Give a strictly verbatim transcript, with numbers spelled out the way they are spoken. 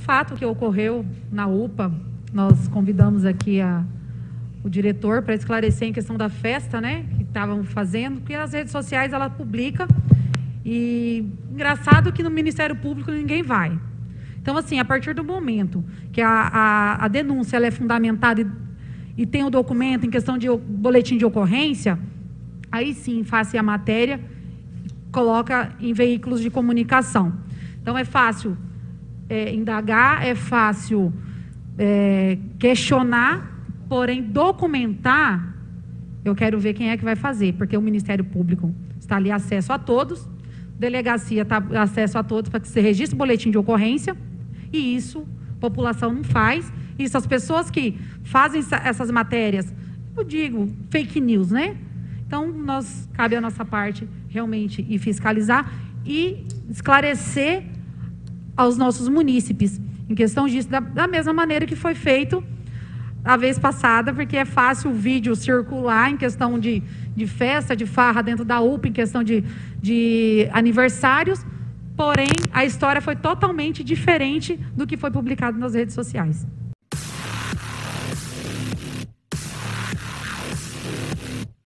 fato que ocorreu na U P A, nós convidamos aqui a, o diretor para esclarecer em questão da festa, né, que estavam fazendo, porque as redes sociais ela publica e engraçado que no Ministério Público ninguém vai. Então, assim, a partir do momento que a, a, a denúncia ela é fundamentada e, e tem o documento em questão de boletim de ocorrência, aí sim, faça a matéria, coloca em veículos de comunicação. Então, é fácil é, indagar, é fácil é, questionar, porém, documentar, eu quero ver quem é que vai fazer, porque o Ministério Público está ali acesso a todos, delegacia está acesso a todos para que se registre o boletim de ocorrência, e isso a população não faz. Isso as pessoas que fazem essas matérias, eu digo, fake news, né? Então, nós, cabe a nossa parte realmente ir fiscalizar e esclarecer aos nossos munícipes, em questão disso, da, da mesma maneira que foi feito a vez passada, porque é fácil o vídeo circular em questão de, de festa, de farra dentro da U P A, em questão de, de aniversários, porém, a história foi totalmente diferente do que foi publicado nas redes sociais.